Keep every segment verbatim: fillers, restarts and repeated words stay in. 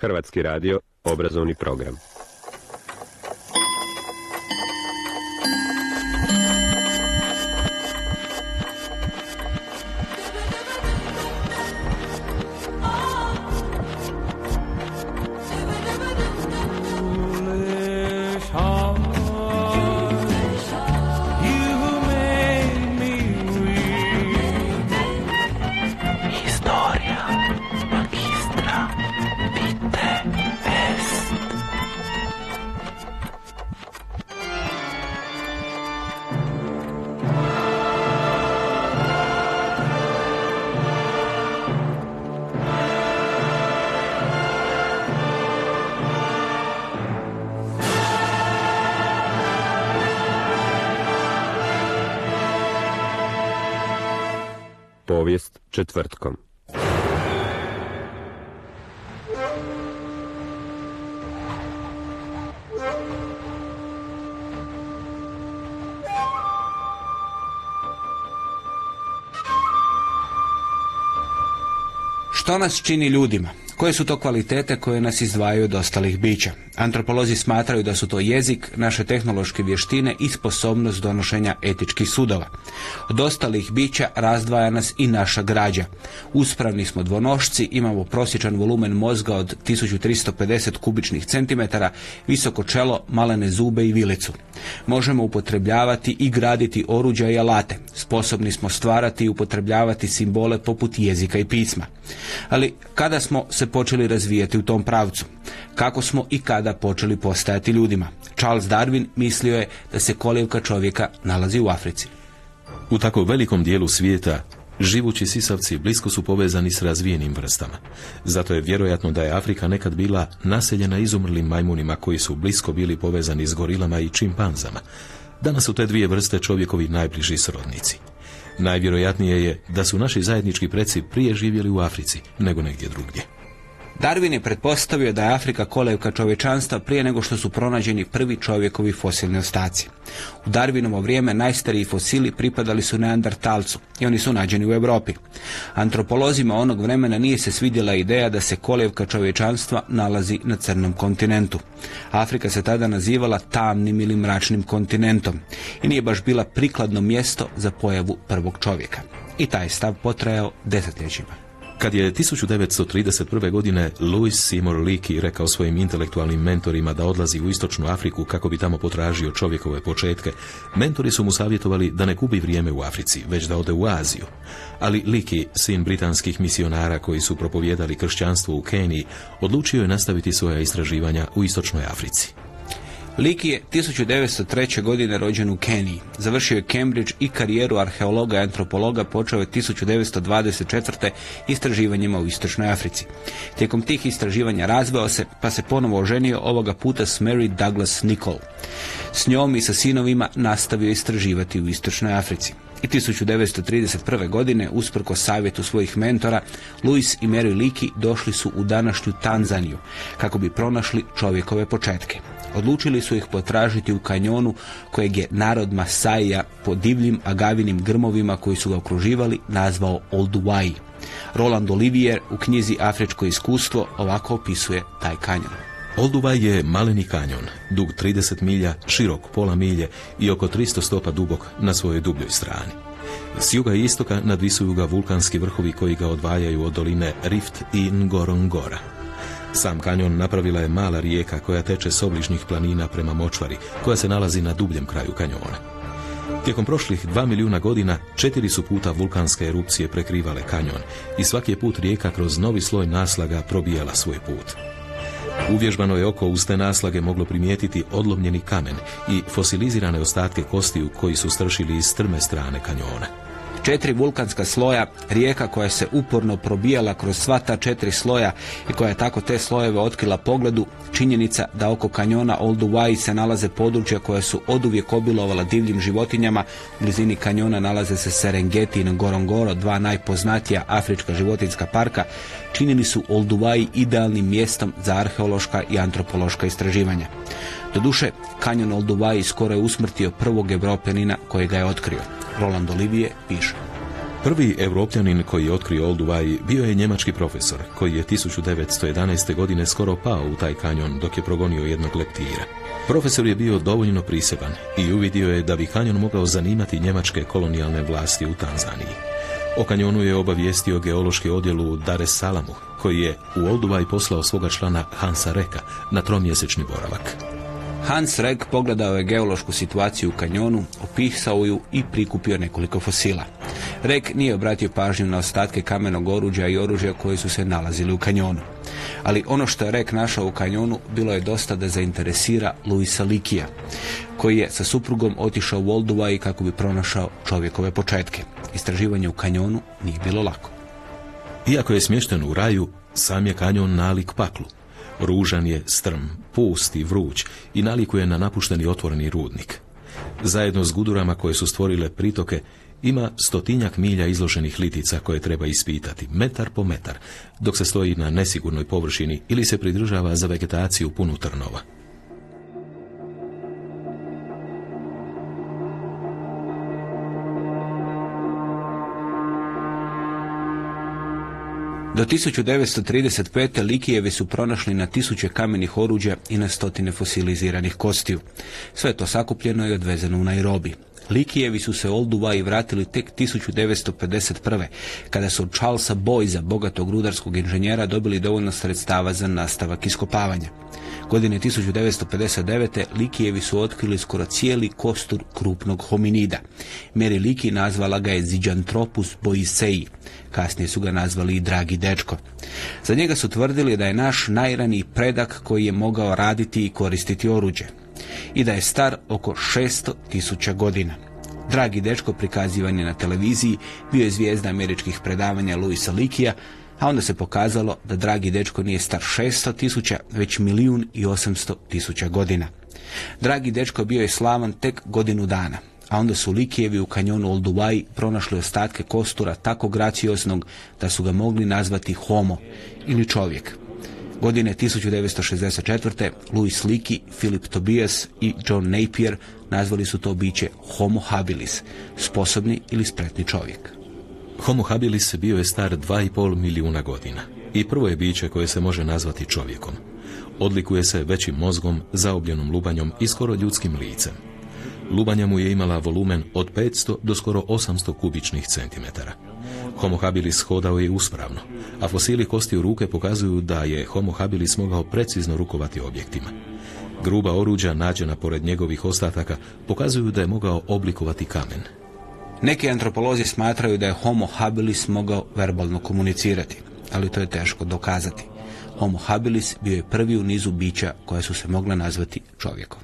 Hrvatski radio, obrazovni program. Povijest četvrtkom. Što nas čini ljudima? Koje su to kvalitete koje nas izdvajaju od ostalih bića? Antropolozi smatraju da su to jezik, naše tehnološke vještine i sposobnost donošenja etičkih sudova. Od ostalih bića razdvaja nas i naša građa. Uspravni smo dvonošci, imamo prosječan volumen mozga od tisuću tristo pedeset kubičnih centimetara, visoko čelo, malene zube i vilicu. Možemo upotrebljavati i graditi oruđa i alate. Sposobni smo stvarati i upotrebljavati simbole poput jezika i pisma. Ali kada smo se počeli razvijati u tom pravcu? Kako smo i kada počeli postajati ljudima? Charles Darwin mislio je da se kolijevka čovjeka nalazi u Africi. U tako velikom dijelu svijeta živući sisavci blisko su povezani s razvijenim vrstama. Zato je vjerojatno da je Afrika nekad bila naseljena izumrlim majmunima koji su blisko bili povezani s gorilama i čimpanzama. Danas su te dvije vrste čovjekovi najbliži srodnici. Najvjerojatnije je da su naši zajednički preci prije živjeli u Africi nego negdje drugdje. Darwin je pretpostavio da je Afrika kolijevka čovječanstva prije nego što su pronađeni prvi čovjekovi fosilni ostaci. U Darwinovo vrijeme najstariji fosili pripadali su neandertalcu i oni su nađeni u Europi. Antropolozima onog vremena nije se svidjela ideja da se kolijevka čovječanstva nalazi na crnom kontinentu. Afrika se tada nazivala tamnim ili mračnim kontinentom i nije baš bila prikladno mjesto za pojavu prvog čovjeka. I taj stav potrajao desetljećima. Kad je tisuću devetsto trideset prve. godine Louis Seymour Leakey rekao svojim intelektualnim mentorima da odlazi u istočnu Afriku kako bi tamo potražio čovjekove početke, mentori su mu savjetovali da ne gubi vrijeme u Africi, već da ode u Aziju. Ali Leakey, sin britanskih misionara koji su propovijedali kršćanstvo u Keniji, odlučio je nastaviti svoja istraživanja u istočnoj Africi. Leakey je tisuću devetsto treće. godine rođen u Keniji. Završio je Cambridge i karijeru arheologa i antropologa počeo je tisuću devetsto dvadeset četvrte. istraživanjima u istočnoj Africi. Tijekom tih istraživanja razveo se, pa se ponovo oženio, ovoga puta s Mary Douglas Nichol. S njom i sa sinovima nastavio istraživati u istočnoj Africi. I tisuću devetsto trideset prve. godine, usprkos savjetu svojih mentora, Louis i Mary Leakey došli su u današnju Tanzaniju kako bi pronašli čovjekove početke. Odlučili su ih potražiti u kanjonu kojeg je narod Masaija po divljim agavinim grmovima koji su ga okruživali nazvao Olduvai. Roland Olivier u knjizi Afričko iskustvo ovako opisuje taj kanjon. Olduvai je maleni kanjon, dug trideset milja, širok pola milje i oko tristo stopa dubok na svojoj dubljoj strani. S juga i istoka nadvisuju ga vulkanski vrhovi koji ga odvajaju od doline Rift i Ngorongora. Sam kanjon napravila je mala rijeka koja teče s obližnjih planina prema močvari, koja se nalazi na dubljem kraju kanjona. Tijekom prošlih dva milijuna godina četiri su puta vulkanske erupcije prekrivale kanjon i svaki je put rijeka kroz novi sloj naslaga probijala svoj put. Uvježbano je oko uz te naslage moglo primijetiti odlomljeni kamen i fosilizirane ostatke kostiju koji su stršili iz strme strane kanjona. Četiri vulkanska sloja, rijeka koja se uporno probijala kroz sva ta četiri sloja i koja je tako te slojeve otkrila pogledu, činjenica da oko kanjona Olduvai se nalaze područja koja su oduvijek obilovala divljim životinjama, u blizini kanjona nalaze se Serengeti i Ngorongoro, dva najpoznatija afrička životinjska parka, činili su Olduvai idealnim mjestom za arheološka i antropološka istraživanja. Doduše, kanjon Olduvai skoro je usmrtio prvog Evropljanina koji ga je otkrio. Roland Olivier piše. Prvi Evropljanin koji je otkrio Olduvai bio je njemački profesor, koji je tisuću devetsto jedanaeste. godine skoro pao u taj kanjon dok je progonio jednog leptira. Profesor je bio dovoljno priseban i uvidio je da bi kanjon mogao zanimati njemačke kolonijalne vlasti u Tanzaniji. O kanjonu je obavijestio geološki odjel u Dar es Salamu, koji je u Olduvai poslao svoga člana Hansa Reka na tromjesečni boravak. Hans Rek pogledao je geološku situaciju u kanjonu, opisao ju i prikupio nekoliko fosila. Rek nije obratio pažnju na ostatke kamenog oruđa i oružja koji su se nalazili u kanjonu. Ali ono što je Rek našao u kanjonu bilo je dosta da zainteresira Luisa Likija, koji je sa suprugom otišao u Olduvai kako bi pronašao čovjekove početke. Istraživanje u kanjonu nije bilo lako. Iako je smješten u raju, sam je kanjon nalik paklu. Ružan je, strm, pust i vruć i nalikuje na napušteni otvoreni rudnik. Zajedno s gudurama koje su stvorile pritoke, ima stotinjak milja izloženih litica koje treba ispitati, metar po metar, dok se stoji na nesigurnoj površini ili se pridržava za vegetaciju punu trnova. Do tisuću devetsto trideset pete. Likijevi su pronašli na tisuće kamenih oruđa i na stotine fosiliziranih kostiju. Sve to sakupljeno i odvezeno u Nairobi. Likijevi su se Olduvai vratili tek tisuću devetsto pedeset prve. kada su od Charlesa Boysa, bogatog rudarskog inženjera, dobili dovoljno sredstava za nastavak iskopavanja. Godine tisuću devetsto pedeset devete. Likijevi su otkrili skoro cijeli kostur krupnog hominida. Mary Leakey nazvala ga je Zygianthropus boisei. Kasnije su ga nazvali i dragi dečko. Za njega su tvrdili da je naš najraniji predak koji je mogao raditi i koristiti oruđe. I da je star oko šesto tisuća godina. Dragi dečko prikazivan je na televiziji, bio je zvijezda američkih predavanja Luisa Likija, a onda se pokazalo da dragi dečko nije star šesto tisuća, već milijun i osamsto tisuća godina. Dragi dečko bio je slavan tek godinu dana, a onda su Likijevi u kanjonu Olduvai pronašli ostatke kostura tako gracioznog da su ga mogli nazvati Homo ili čovjek. Godine tisuću devetsto šezdeset četvrte. Louis Leakey, Philip Tobias i John Napier nazvali su to biće Homo habilis, sposobni ili spretni čovjek. Homo habilis bio je star dva i pol milijuna godina i prvo je biće koje se može nazvati čovjekom. Odlikuje se većim mozgom, zaobljenom lubanjom i skoro ljudskim licem. Lubanja mu je imala volumen od petsto do skoro osamsto kubičnih centimetara. Homo habilis hodao je uspravno, a fosili kostiju ruke pokazuju da je Homo habilis mogao precizno rukovati objektima. Gruba oruđa nađena pored njegovih ostataka pokazuju da je mogao oblikovati kamen. Neki antropolozi smatraju da je Homo habilis mogao verbalno komunicirati, ali to je teško dokazati. Homo habilis bio je prvi u nizu bića koja su se mogla nazvati čovjekom.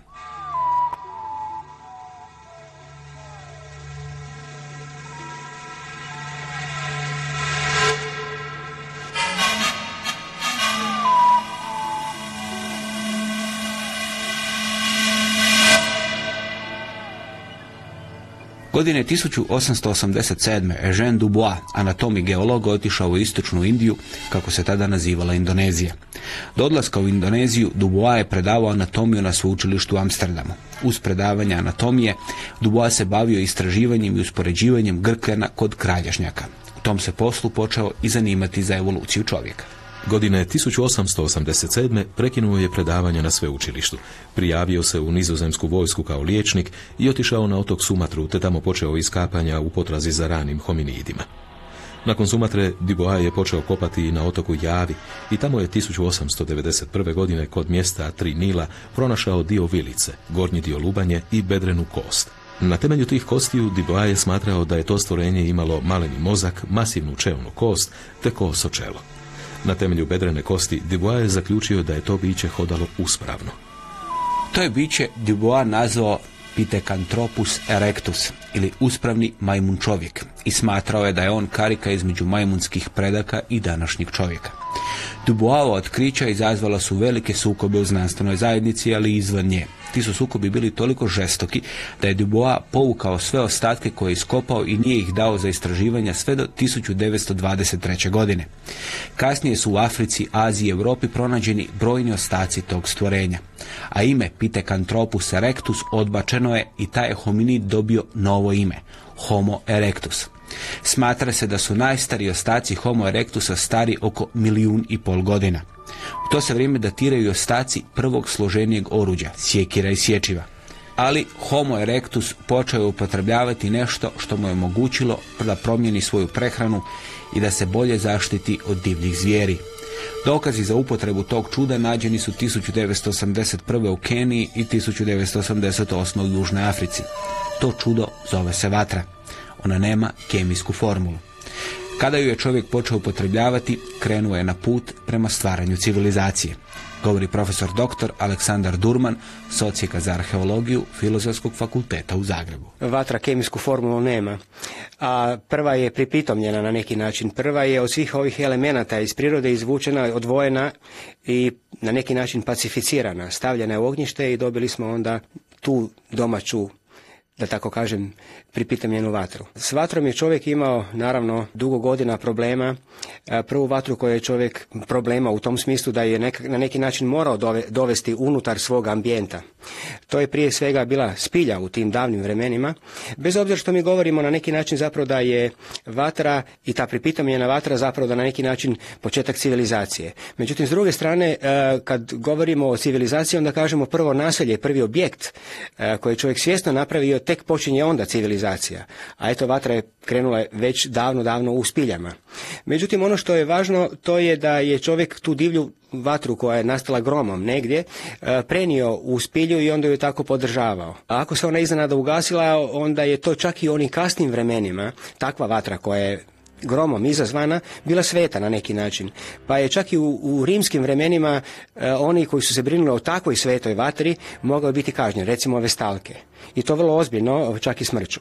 Godine tisuću osamsto osamdeset sedme. Eugène Dubois, anatom i geolog, otišao u istočnu Indiju, kako se tada nazivala Indonezija. Do odlaska u Indoneziju Dubois je predavao anatomiju na sveučilištu u Amsterdamu. Uz predavanje anatomije, Dubois se bavio istraživanjem i uspoređivanjem grkljana kod kralježnjaka. U tom se poslu počeo i zanimati za evoluciju čovjeka. Godine tisuću osamsto osamdeset sedme. prekinuo je predavanje na sveučilištu. Prijavio se u nizozemsku vojsku kao liječnik i otišao na otok Sumatru, te tamo počeo iskapanja u potrazi za ranim hominidima. Nakon Sumatre, Dubois je počeo kopati i na otoku Javi i tamo je tisuću osamsto devedeset prve. godine kod mjesta Tri Nila pronašao dio vilice, gornji dio lubanje i bedrenu kost. Na temelju tih kostiju Dubois je smatrao da je to stvorenje imalo maleni mozak, masivnu čelnu kost te koso čelo. Na temelju bedrene kosti Dubois je zaključio da je to biće hodalo uspravno. To je biće Dubois nazvao Pithecanthropus erectus ili uspravni majmun čovjek i smatrao je da je on karika između majmunskih predaka i današnjeg čovjeka. Duboisova otkrića izazvala su velike sukobe u znanstvenoj zajednici, ali i izvan nje. Ti su sukobi bili toliko žestoki da je Dubois povukao sve ostatke koje je iskopao i nije ih dao za istraživanja sve do tisuću devetsto dvadeset treće. godine. Kasnije su u Africi, Aziji i Europi pronađeni brojni ostaci tog stvorenja, a ime Pithecanthropus erectus odbačeno je i taj je hominid dobio novo ime, Homo erectus. Smatra se da su najstariji ostaci Homo erectusa stari oko milijun i pol godina. U to se vrijeme datiraju i ostaci prvog složenijeg oruđa, sjekira i sječiva. Ali Homo erectus počeo je upotrebljavati nešto što mu je omogućilo da promijeni svoju prehranu i da se bolje zaštiti od divljih zvijeri. Dokazi za upotrebu tog čuda nađeni su tisuću devetsto osamdeset prve u Keniji i tisuću devetsto osamdeset osme u Južnoj Africi. To čudo zove se vatra. Ona nema kemijsku formulu. Kada ju je čovjek počeo upotrebljavati, krenuo je na put prema stvaranju civilizacije. Govori profesor doktor Aleksandar Durman, socijeka za arheologiju Filozofskog fakulteta u Zagrebu. Vatra kemijsku formulu nema, a prva je pripitomljena na neki način. Prva je od svih ovih elemenata iz prirode izvučena, odvojena i na neki način pacificirana. Stavljena je u ognjište i dobili smo onda tu domaću, da tako kažem, pripitomljenu vatru. S vatrom je čovjek imao, naravno, dugo godina problema. Prvu vatru koju je čovjek problema u tom smislu da je nek, na neki način morao dove, dovesti unutar svog ambijenta. To je prije svega bila spilja u tim davnim vremenima. Bez obzira što mi govorimo na neki način zapravo da je vatra i ta pripitomljena vatra zapravo da na neki način početak civilizacije. Međutim, s druge strane, kad govorimo o civilizaciji, onda kažemo prvo naselje, prvi objekt koji je čovjek svjesno napravio, tek počinje onda civilizacija. A eto, vatra je krenula već davno, davno u spiljama. Međutim, ono što je važno, to je da je čovjek tu divlju vatru koja je nastala gromom negdje prenio u spilju i onda ju tako podržavao. A ako se ona iznenada ugasila, onda je to čak i u onim kasnim vremenima, takva vatra koja je gromom izazvana, bila sveta na neki način. Pa je čak i u, u rimskim vremenima e, oni koji su se brinuli o takvoj svetoj vatri mogao biti kažnjeni, recimo ove stalke. I to vrlo ozbiljno, čak i smrću.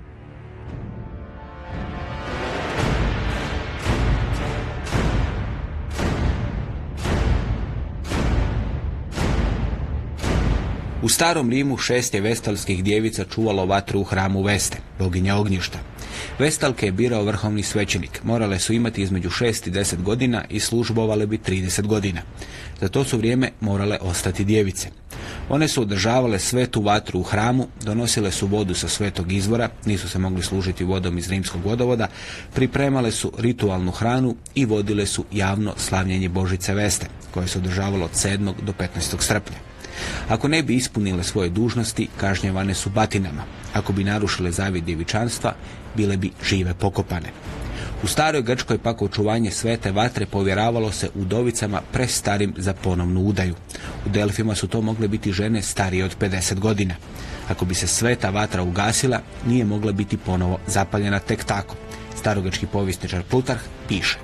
U starom Rimu šest je vestalskih djevica čuvalo vatru u hramu Veste, boginja ognjišta. Vestalke je birao vrhovni svećenik. Morale su imati između šest i deset godina i službovale bi trideset godina. Za to su vrijeme morale ostati djevice. One su održavale svetu vatru u hramu, donosile su vodu sa svetog izvora, nisu se mogli služiti vodom iz rimskog vodovoda, pripremale su ritualnu hranu i vodile su javno slavljenje Božice Veste, koje se održavalo od sedmog do petnaestog srpnja. Ako ne bi ispunile svoje dužnosti, kažnjavane su batinama. Ako bi narušile zavjet djevičanstva, bile bi žive pokopane. U staroj Grčkoj pak očuvanje svete vatre povjeravalo se udovicama prestarim za ponovnu udaju. U Delfima su to mogle biti žene starije od pedeset godina. Ako bi se sveta vatra ugasila, nije mogla biti ponovo zapaljena tek tako. Starogrčki povjesničar Plutarh piše: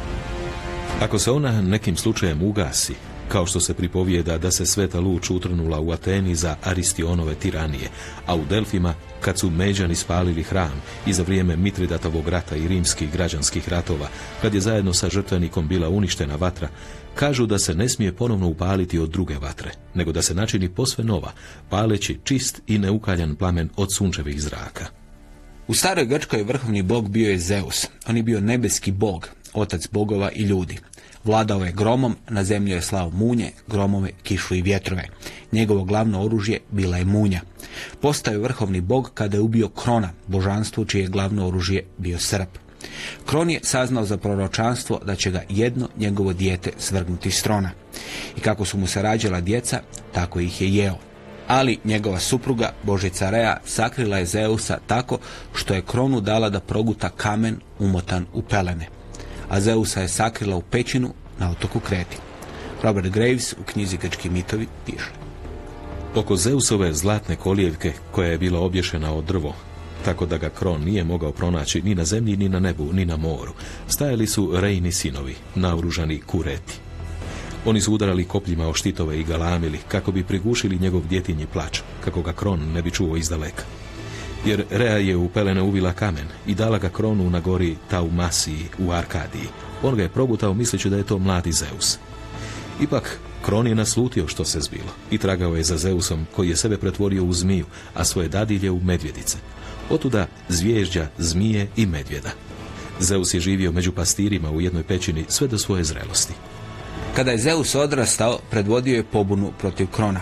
Ako se ona nekim slučajem ugasi, kao što se pripovijeda da se sveta luč utrnula u Ateni za Aristionove tiranije, a u Delfima kad su Međani spalili hram i za vrijeme Mitridatovog rata i rimskih građanskih ratova, kad je zajedno sa žrtvenikom bila uništena vatra, kažu da se ne smije ponovno upaliti od druge vatre, nego da se načini posve nova, paleći čist i neukaljan plamen od sunčevih zraka. U staroj Grčkoj vrhovni bog bio je Zeus. On je bio nebeski bog, otac bogova i ljudi. Vladao je gromom, na zemlju je slao munje, gromove, kišu i vjetrove. Njegovo glavno oružje bila je munja. Postao je vrhovni bog kada je ubio Krona, božanstvo čije je glavno oružje bio srp. Kron je saznao za proročanstvo da će ga jedno njegovo dijete svrgnuti s trona. I kako su mu se rađala djeca, tako ih je jeo. Ali njegova supruga, božica Rea, sakrila je Zeusa tako što je Kronu dala da proguta kamen umotan u pelene. A Zeusa je sakrila u pećinu na otoku Kreti. Robert Graves u knjizi Grčki mitovi piše: Oko Zeusove zlatne kolijevke, koja je bila obješena od drvo, tako da ga Kron nije mogao pronaći ni na zemlji, ni na nebu, ni na moru, stajali su Reini sinovi, naoružani Kureti. Oni su udarali kopljima o štitove i galamili, kako bi prigušili njegov djetinji plač, kako ga Kron ne bi čuo izdaleka. Jer Rea je u pelene uvila kamen i dala ga Kronu na gori Taumasiji u Arkadiji. On ga je progutao misleći da je to mladi Zeus. Ipak, Kron je naslutio što se zbilo i tragao je za Zeusom, koji je sebe pretvorio u zmiju, a svoje dadilje u medvjedice. Otuda zvježđa, zmije i medvjeda. Zeus je živio među pastirima u jednoj pećini sve do svoje zrelosti. Kada je Zeus odrastao, predvodio je pobunu protiv Krona.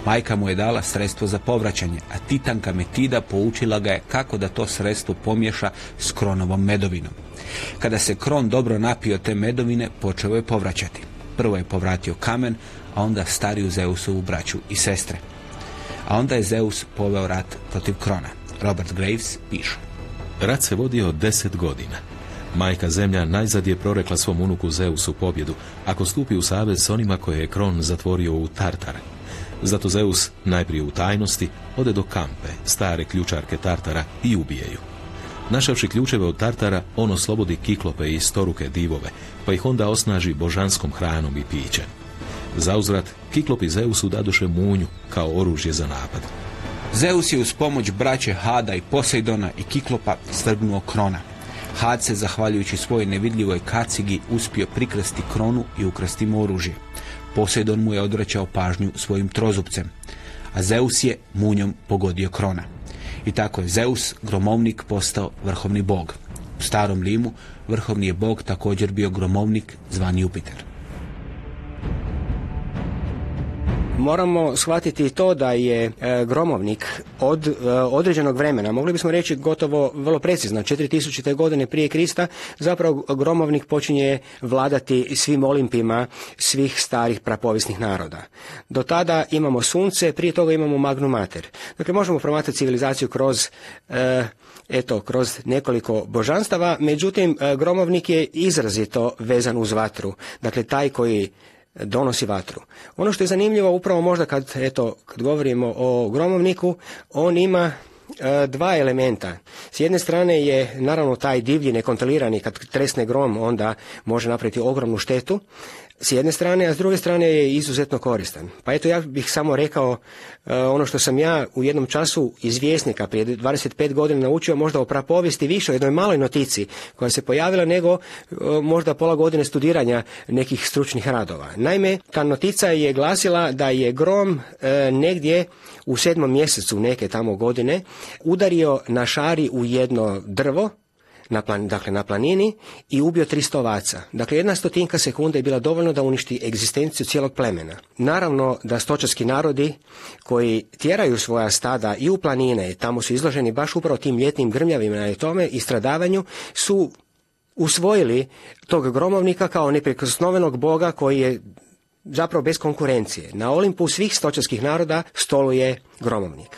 Majka mu je dala sredstvo za povraćanje, a Titanka Metida poučila ga je kako da to sredstvo pomješa s Kronovom medovinom. Kada se Kron dobro napio te medovine, počeo je povraćati. Prvo je povratio kamen, a onda stariju Zeusovu braću i sestre. A onda je Zeus poveo rat protiv Krona. Robert Graves piše. Rat se vodio deset godina. Majka Zemlja najzad je prorekla svom unuku Zeusu pobjedu ako stupi u savez s onima koje je Kron zatvorio u Tartar. Zato Zeus najprije u tajnosti ode do Kampe, stare ključarke Tartara, i ubije ju. Našavši ključeve od Tartara, on oslobodi Kiklope i storuke divove, pa ih onda osnaži božanskom hranom i pićem. Zauzvrat, Kiklopi Zeusu dadoše munju kao oružje za napad. Zeus je uz pomoć braće Hada i Posejdona i Kiklopa svrgnuo Krona. Had se, zahvaljujući svojoj nevidljivoj kacigi, uspio prikrasti Kronu i ukrasti mu oružje. Posejdon mu je odvraćao pažnju svojim trozupcem, a Zeus je munjom pogodio Krona. I tako je Zeus, gromovnik, postao vrhovni bog. U starom Rimu vrhovni je bog također bio gromovnik zvan Jupiter. Moramo shvatiti to da je e, gromovnik od e, određenog vremena, mogli bismo reći gotovo vrlo precizno, četiri tisuće godine prije Krista, zapravo gromovnik počinje vladati svim olimpima svih starih prapovijesnih naroda. Do tada imamo sunce, prije toga imamo magnu mater. Dakle, možemo promatrati civilizaciju kroz e, eto, kroz nekoliko božanstava, međutim, e, gromovnik je izrazito vezan uz vatru. Dakle, taj koji donosi vatru. Ono što je zanimljivo upravo možda kad, eto, kad govorimo o gromovniku, on ima e, dva elementa. S jedne strane je naravno taj divlji, nekontrolirani, kad tresne grom onda može napraviti ogromnu štetu s jedne strane, a s druge strane je izuzetno koristan. Pa eto, ja bih samo rekao e, ono što sam ja u jednom času iz Vjesnika prije dvadeset pet godina naučio, možda o prapovijesti više, o jednoj maloj notici koja se pojavila nego e, možda pola godine studiranja nekih stručnih radova. Naime, ta notica je glasila da je grom e, negdje u sedmom mjesecu neke tamo godine udario na šari u jedno drvo, na plan, dakle na planini, i ubio tristo ovaca. Dakle, jedna stotinka sekunde je bila dovoljno da uništi egzistenciju cijelog plemena. Naravno da stočarski narodi koji tjeraju svoja stada i u planine, tamo su izloženi baš upravo tim ljetnim grmljavima i tome i stradavanju, su usvojili tog gromovnika kao neprikosnovenog boga koji je zapravo bez konkurencije. Na Olimpu svih stočarskih naroda stoluje gromovnik.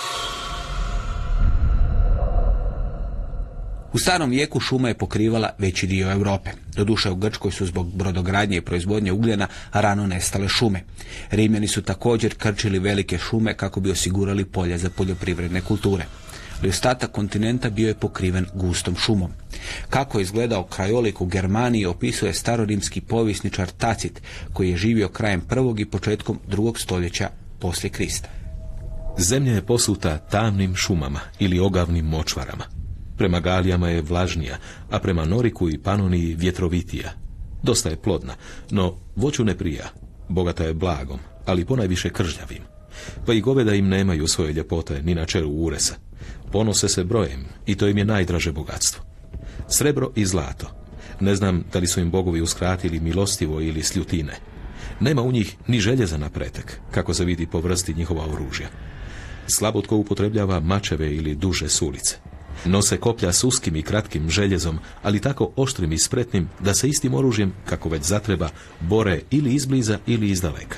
U starom vijeku šuma je pokrivala veći dio Europe. Doduše u Grčkoj su zbog brodogradnje i proizvodnje ugljena rano nestale šume. Rimljani su također krčili velike šume kako bi osigurali polja za poljoprivredne kulture. Ali ostatak kontinenta bio je pokriven gustom šumom. Kako je izgledao krajolik u Germaniji opisuje starorimski povjesničar Tacit, koji je živio krajem prvog i početkom drugog stoljeća poslije Krista. Zemlja je posuta tamnim šumama ili ogavnim močvarama. Prema Galijama je vlažnija, a prema Noriku i Panoniji vjetrovitija. Dosta je plodna, no voću ne prija. Bogata je blagom, ali ponajviše kržljavim. Pa i goveda im nemaju svoje ljepote ni na čelu uresa. Ponose se brojem i to im je najdraže bogatstvo. Srebro i zlato. Ne znam da li su im bogovi uskratili milostivo ili sljutine. Nema u njih ni željeza na pretek, kako se vidi po vrsti njihova oružja. Slabo tko upotrebljava mačeve ili duže sulice. Nose koplja s uskim i kratkim željezom, ali tako oštrim i spretnim da se istim oružjem, kako već zatreba, bore ili izbliza ili izdaleka.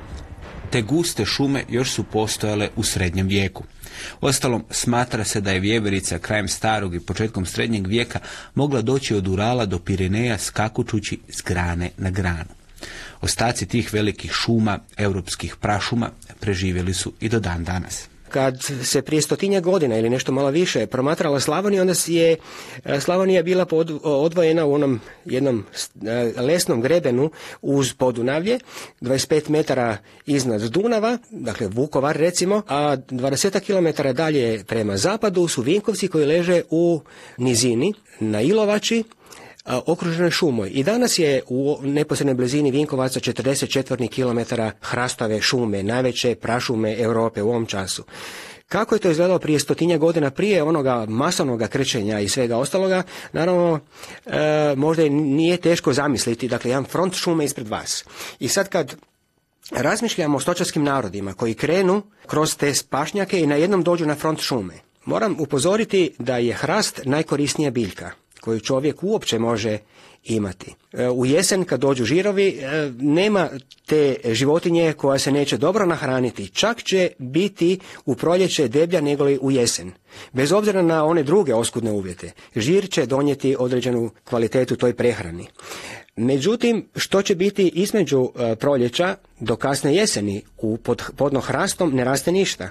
Te guste šume još su postojale u srednjem vijeku. Ostalom, smatra se da je vjeverica krajem starog i početkom srednjeg vijeka mogla doći od Urala do Pirineja skakućući s grane na granu. Ostaci tih velikih šuma, europskih prašuma, preživjeli su i do dan danas. Kad se prije stotinja godina ili nešto malo više promatrala Slavonija, onda je Slavonija bila odvojena u onom jednom lesnom grebenu uz Podunavlje, dvadeset pet metara iznad Dunava, dakle Vukovar recimo, a dvadeset kilometara dalje prema zapadu su Vinkovci koji leže u nizini na Ilovači, okruženoj šumoj. I danas je u neposrednoj blizini Vinkovaca četrdeset četvornih kilometara hrastave šume, najveće prašume Europe u ovom času. Kako je to izgledalo prije stotinja godina, prije onoga masovnog krčenja i svega ostaloga, naravno e, možda nije teško zamisliti, dakle jedan front šume ispred vas. I sad kad razmišljamo o stočarskim narodima koji krenu kroz te pašnjake i na jednom dođu na front šume. Moram upozoriti da je hrast najkorisnija biljka koju čovjek uopće može imati. U jesen kad dođu žirovi nema te životinje koja se neće dobro nahraniti. Čak će biti u proljeće deblja nego li u jesen. Bez obzira na one druge oskudne uvjete. Žir će donijeti određenu kvalitetu toj prehrani. Međutim, što će biti između proljeća do kasne jeseni? U pod, podno hrastom ne raste ništa.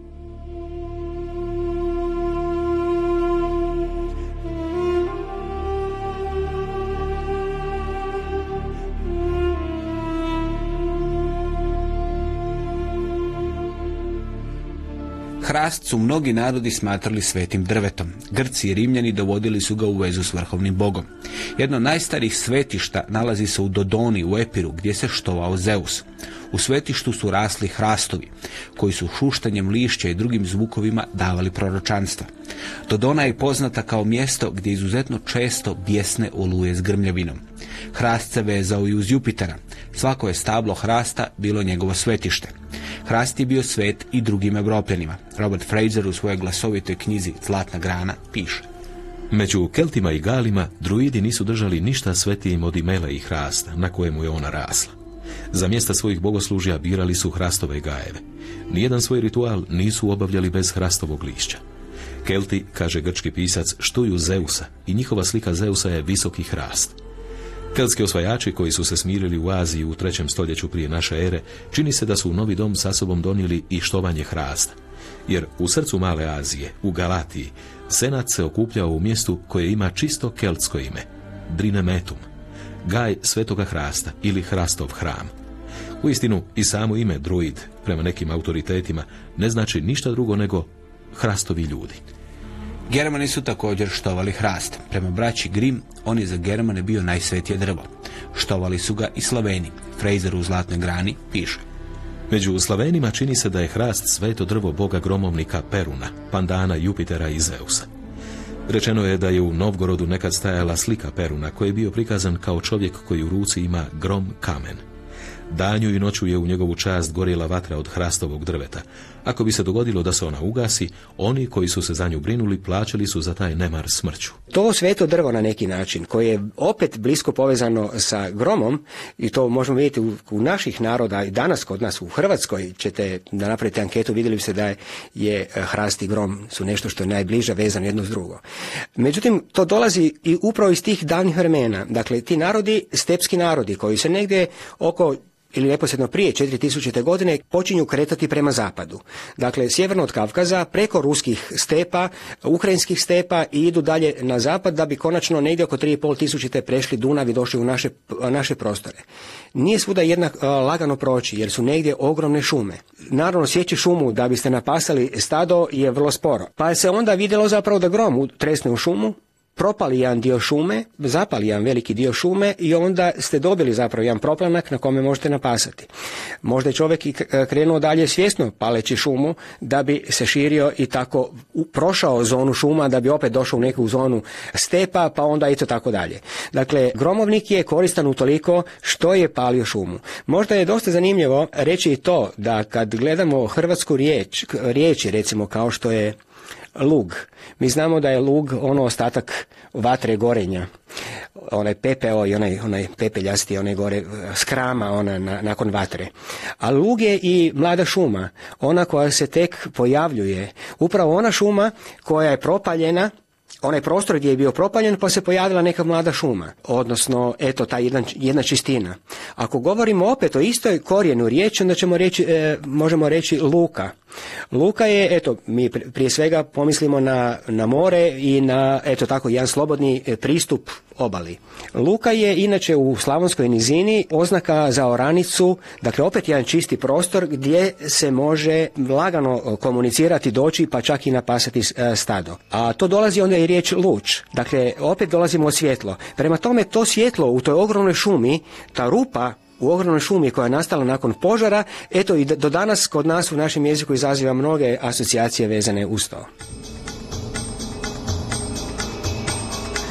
Hrast su mnogi narodi smatrali svetim drvetom. Grci i Rimljani dovodili su ga u vezu s vrhovnim bogom. Jedno od najstarijih svetišta nalazi se u Dodoni u Epiru, gdje se štovao Zeus. U svetištu su rasli hrastovi, koji su šuštanjem lišća i drugim zvukovima davali proročanstva. Dodona je poznata kao mjesto gdje izuzetno često bijesne oluje s grmljavinom. Hrast se vezao i uz Jupitera. Svako je stablo hrasta bilo njegovo svetište. Hrast je bio svet i drugim Evropljanima. Robert Fraser u svojoj glasovitoj knjizi Zlatna grana piše: Među Keltima i Galima druidi nisu držali ništa svetijim od imela i hrasta na kojemu je ona rasla. Za mjesta svojih bogoslužja birali su hrastove gajeve. Nijedan svoj ritual nisu obavljali bez hrastovog lišća. Kelti, kaže grčki pisac, štuju Zeusa i njihova slika Zeusa je visoki hrast. Keltski osvajači koji su se smirili u Aziji u trećem stoljeću prije naše ere, čini se da su u novi dom sa sobom donijeli i štovanje hrasta. Jer u srcu Male Azije, u Galatiji, senat se okupljao u mjestu koje ima čisto keltsko ime, Drinemetum, gaj svetoga hrasta ili hrastov hram. Uistinu i samo ime druid, prema nekim autoritetima, ne znači ništa drugo nego hrastovi ljudi. Germani su također štovali hrast. Prema braći Grimm, on je za Germane bio najsvetije drvo. Štovali su ga i Slaveni. Fraser u Zlatnoj grani piše: Među Slavenima čini se da je hrast sveto drvo boga gromovnika Peruna, pandana Jupitera i Zeusa. Rečeno je da je u Novgorodu nekad stajala slika Peruna koji je bio prikazan kao čovjek koji u ruci ima grom kamen. Danju i noću je u njegovu čast gorjela vatra od hrastovog drveta. Ako bi se dogodilo da se ona ugasi, oni koji su se za nju brinuli plaćali su za taj nemar smrću. To sveto drvo na neki način, koje je opet blisko povezano sa gromom, i to možemo vidjeti u, u naših naroda i danas kod nas u Hrvatskoj, ćete da napravite anketu, vidjeli ste da je, je hrast i grom su nešto što je najbliže vezano jedno s drugo. Međutim, to dolazi i upravo iz tih davnih vremena. Dakle, ti narodi, stepski narodi, koji se negdje oko ili neposredno prije četiri tisuće godine počinju kretati prema zapadu. Dakle, sjeverno od Kavkaza, preko ruskih stepa, ukrajinskih stepa i idu dalje na zapad da bi konačno negdje oko tri i pol tisuće prešli Dunav i došli u naše, naše prostore. Nije svuda jednak lagano proći jer su negdje ogromne šume. Naravno, sjeći šumu da biste napasali stado je vrlo sporo. Pa se onda vidjelo zapravo da grom tresne u šumu, propali jedan dio šume, zapali jedan veliki dio šume i onda ste dobili zapravo jedan proplanak na kome možete napasati. Možda je čovjek i krenuo dalje svjesno paleći šumu da bi se širio i tako prošao zonu šuma da bi opet došao u neku zonu stepa, pa onda i to tako dalje. Dakle, gromovnik je koristan utoliko što je palio šumu. Možda je dosta zanimljivo reći i to da kad gledamo hrvatsku riječ, riječi recimo kao što je lug. Mi znamo da je lug ono ostatak vatre gorenja, onaj pepeo i onaj, onaj pepeljasti, onaj gore skrama ona na, nakon vatre. A lug je i mlada šuma, ona koja se tek pojavljuje. Upravo ona šuma koja je propaljena, onaj prostor gdje je bio propaljen pa se pojavila neka mlada šuma, odnosno eto ta jedna, jedna čistina. Ako govorimo opet o istoj korijenu riječi, onda ćemo reći, e, možemo reći luka. Luka je, eto, mi prije svega pomislimo na, na more i na, eto tako, jedan slobodni pristup obali. Luka je inače u slavonskoj nizini oznaka za oranicu, dakle opet jedan čisti prostor gdje se može lagano komunicirati, doći pa čak i napasati stado. A to dolazi onda i riječ luč, dakle opet dolazimo od svjetlo. Prema tome to svjetlo u toj ogromnoj šumi, ta rupa u ogromnoj šumi koja je nastala nakon požara, eto i do danas kod nas u našem jeziku izaziva mnoge asocijacije vezane uz to.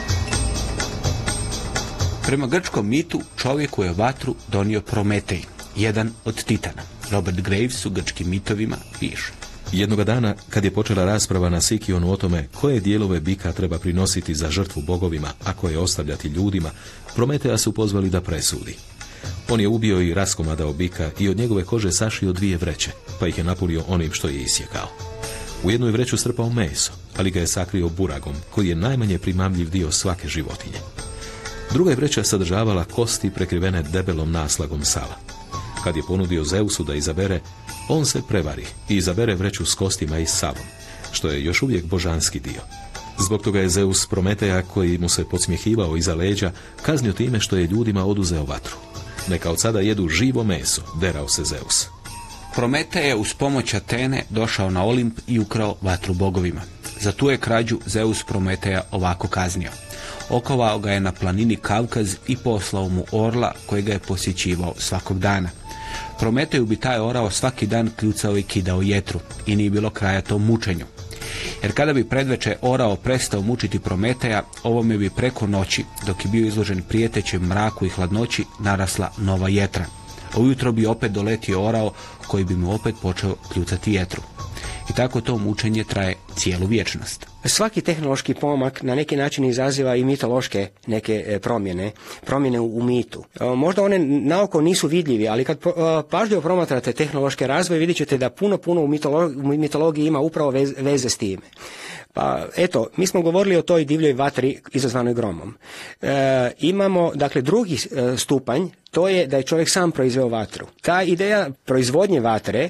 Prema grčkom mitu čovjeku je vatru donio Prometej. jedan od titana. Robert Graves u grčkim mitovima piše: Jednoga dana, kad je počela rasprava na Sikionu o tome koje dijelove bika treba prinositi za žrtvu bogovima, a koje ostavljati ljudima, Prometeja su pozvali da presudi. On je ubio i raskomadao bika i od njegove kože sašio dvije vreće, pa ih je napunio onim što je isjekao. U jednu je vreću strpao meso, ali ga je sakrio buragom, koji je najmanje primamljiv dio svake životinje. Druga je vreća sadržavala kosti prekrivene debelom naslagom sala. Kad je ponudio Zeusu da izabere, on se prevari i izabere vreću s kostima i salom, što je još uvijek božanski dio. Zbog toga je Zeus Prometeja, koji mu se podsmjehivao iza leđa, kaznio time što je ljudima oduzeo vatru. Neka od sada jedu živo meso, derao se Zeus. Prometej je uz pomoć Atene došao na Olimp i ukrao vatru bogovima. Za tu je krađu Zeus Prometeja ovako kaznio. Okovao ga je na planini Kavkaz i poslao mu orla koji ga je posjećivao svakog dana. Prometeju bi taj orao svaki dan kljucao i kidao jetru i nije bilo kraja tom mučenju. Jer kada bi predveče orao prestao mučiti Prometeja, ovome bi preko noći, dok je bio izložen prijetećem mraku i hladnoći, narasla nova jetra. A ujutro bi opet doletio orao koji bi mu opet počeo kljucati jetru. I tako to mučenje traje cijelu vječnost. Svaki tehnološki pomak na neki način izaziva i mitološke neke promjene, promjene u mitu. Možda one naoko nisu vidljivi, ali kad pažljivo promatrate tehnološke razvoje, vidjet ćete da puno, puno u mitologiji, u mitologiji ima upravo veze, veze s time. Pa eto, mi smo govorili o toj divljoj vatri izazvanoj gromom. E, imamo, dakle, drugi stupanj, to je da je čovjek sam proizveo vatru. Ta ideja proizvodnje vatre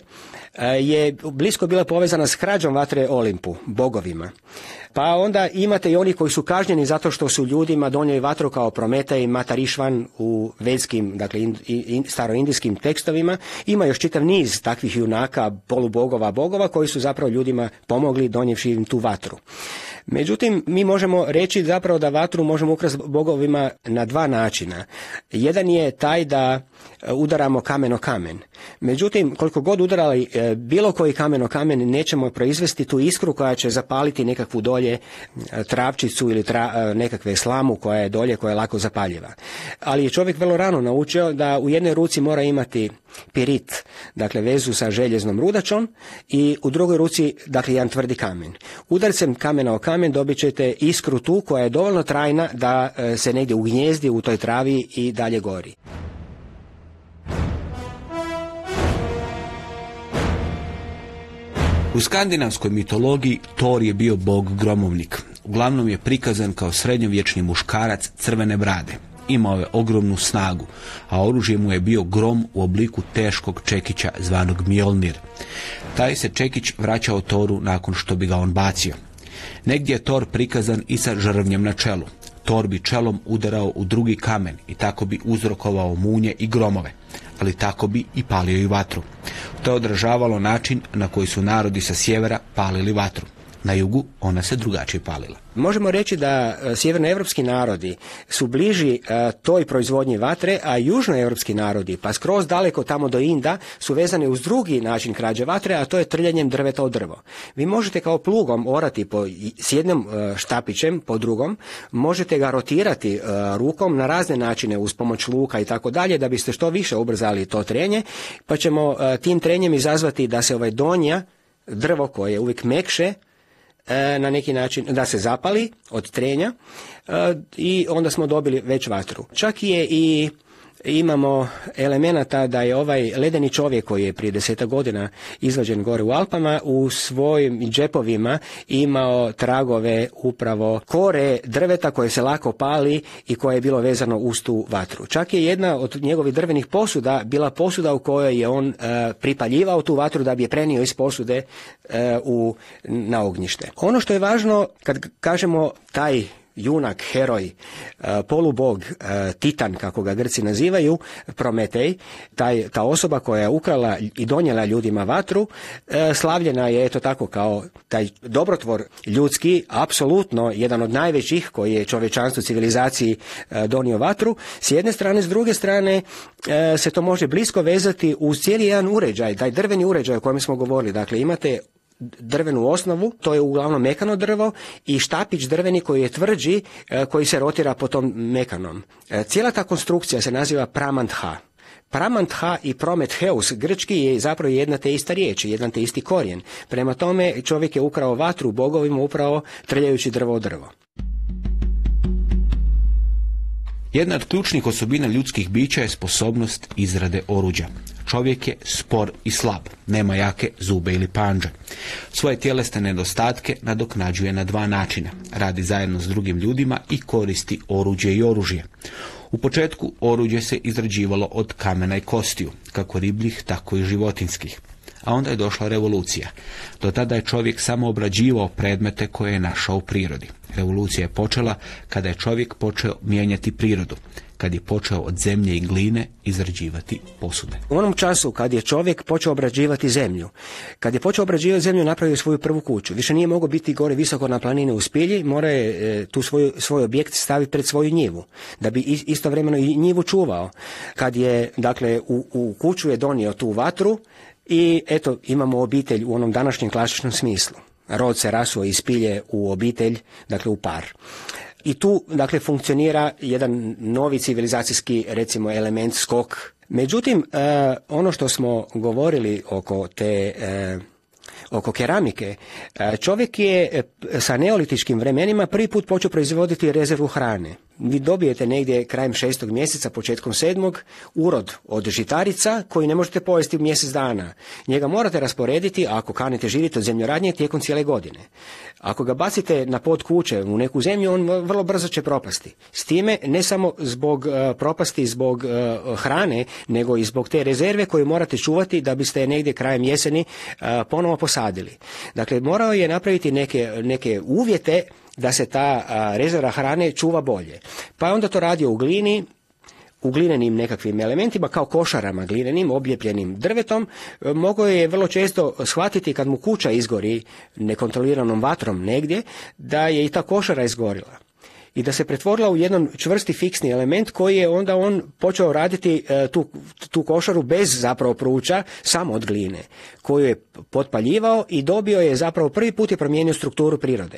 je blisko bila povezana s krađom vatre Olimpu, bogovima. Pa onda imate i oni koji su kažnjeni zato što su ljudima donijeli vatru kao Prometej i Matarišvan u vedskim, dakle in, in, staroindijskim tekstovima. Ima još čitav niz takvih junaka, polubogova, bogova koji su zapravo ljudima pomogli donijevši im tu vatru. Međutim, mi možemo reći zapravo da vatru možemo ukrasti bogovima na dva načina. Jedan je taj da udaramo kamen o kamen. Međutim, koliko god udarali bilo koji kamen o kamen, nećemo proizvesti tu iskru koja će zapaliti nekakvu dolje travčicu ili tra, nekakve slamu koja je dolje, koja je lako zapaljiva. Ali je čovjek vrlo rano naučio da u jednoj ruci mora imati pirit, dakle vezu sa željeznom rudačom, i u drugoj ruci, dakle, jedan tvrdi kamen. Udarcem kamena o kamen dobit ćete iskru tu koja je dovoljno trajna da se negdje ugnjezdi u toj travi i dalje gori. U skandinavskoj mitologiji Thor je bio bog gromovnik. Uglavnom je prikazan kao srednjovječni muškarac crvene brade. Imao je ogromnu snagu, a oružje mu je bio grom u obliku teškog čekića zvanog Mjolnir. Taj se čekić vraćao Thoru nakon što bi ga on bacio. Negdje je Thor prikazan i sa žrvnjem na čelu. Thor bi čelom udarao u drugi kamen i tako bi uzrokovao munje i gromove, ali tako bi i palio i vatru. To je odražavalo način na koji su narodi sa sjevera palili vatru. Na jugu ona se drugačije palila. Možemo reći da sjevernoevropski narodi su bliži a, toj proizvodnji vatre, a južnoevropski narodi, pa skroz daleko tamo do Inda, su vezani uz drugi način krađe vatre, a to je trljanjem drveta od drvo. Vi možete kao plugom orati po, s jednim a, štapićem, po drugom, možete ga rotirati a, rukom na razne načine uz pomoć luka i tako dalje, da biste što više ubrzali to trenje, pa ćemo a, tim trenjem izazvati da se ovaj donja, drvo koje je uvijek mekše, na neki način da se zapali od trenja i onda smo dobili već vatru. Čak je i imamo elemenata da je ovaj ledeni čovjek koji je prije deseta godina izvađen gore u Alpama u svojim džepovima imao tragove upravo kore drveta koje se lako pali i koje je bilo vezano uz tu vatru. Čak je jedna od njegovih drvenih posuda bila posuda u kojoj je on uh, pripaljivao tu vatru da bi je prenio iz posude uh, u, na ognjište. Ono što je važno kad kažemo taj junak, heroj, polubog, titan, kako ga Grci nazivaju, Prometej, taj, ta osoba koja je ukrala i donijela ljudima vatru, slavljena je eto tako kao taj dobrotvor ljudski, apsolutno jedan od najvećih koji je čovječanstvu, civilizaciji donio vatru. S jedne strane, s druge strane se to može blisko vezati uz cijeli jedan uređaj, taj drveni uređaj o kojem smo govorili. Dakle, imate drvenu osnovu, to je uglavnom mekano drvo, i štapić drveni koji je tvrđi, koji se rotira po tom mekanom. Cijela ta konstrukcija se naziva pramantha. Pramantha i Prometheus, grčki je zapravo jedna te ista riječ, jedan te isti korijen. Prema tome čovjek je ukrao vatru bogovima upravo trljajući drvo od drvo. Jedna od ključnih osobina ljudskih bića je sposobnost izrade oruđa. Čovjek je spor i slab, nema jake zube ili pandže. Svoje tjelesne nedostatke nadoknađuje na dva načina. Radi zajedno s drugim ljudima i koristi oruđe i oružje. U početku oruđe se izrađivalo od kamena i kostiju, kako ribljih, tako i životinskih. A onda je došla revolucija. Do tada je čovjek samo obrađivao predmete koje je našao u prirodi. Revolucija je počela kada je čovjek počeo mijenjati prirodu, kad je počeo od zemlje i gline izrađivati posude. U onom času kad je čovjek počeo obrađivati zemlju, kad je počeo obrađivati zemlju, napravio svoju prvu kuću. Više nije mogao biti gore visoko na planini u spilji, mora je e, tu svoju, svoj objekt staviti pred svoju njivu, da bi istovremeno i njivu čuvao. Kad je, dakle, u, u kuću je donio tu vatru i eto, imamo obitelj u onom današnjem klasičnom smislu. Rod se rasuo iz spilje u obitelj, dakle u par. I tu, dakle, funkcionira jedan novi civilizacijski, recimo, element, skok. Međutim, e, ono što smo govorili oko te e, oko keramike, e, čovjek je e, sa neolitičkim vremenima prvi put počeo proizvoditi rezervu hrane. Vi dobijete negdje krajem šestog mjeseca, početkom sedmog, urod od žitarica koji ne možete pojesti u mjesec dana. Njega morate rasporediti, ako kanite živjeti od zemljoradnje, tijekom cijele godine. Ako ga bacite na pod kuće u neku zemlju, on vrlo brzo će propasti. S time, ne samo zbog uh, propasti, zbog uh, hrane, nego i zbog te rezerve koju morate čuvati da biste negdje krajem jeseni uh, ponovo posadili. Dakle, morao je napraviti neke, neke uvjete da se ta a, rezerva hrane čuva bolje. Pa je onda to radio u glini, u glinenim nekakvim elementima, kao košarama glinenim, obljepljenim drvetom. E, mogao je vrlo često shvatiti kad mu kuća izgori nekontroliranom vatrom negdje, da je i ta košara izgorila. I da se pretvorila u jedan čvrsti fiksni element koji je onda on počeo raditi e, tu, tu košaru bez zapravo pruča, samo od gline, koju je potpaljivao i dobio je zapravo prvi put je promijenio strukturu prirode.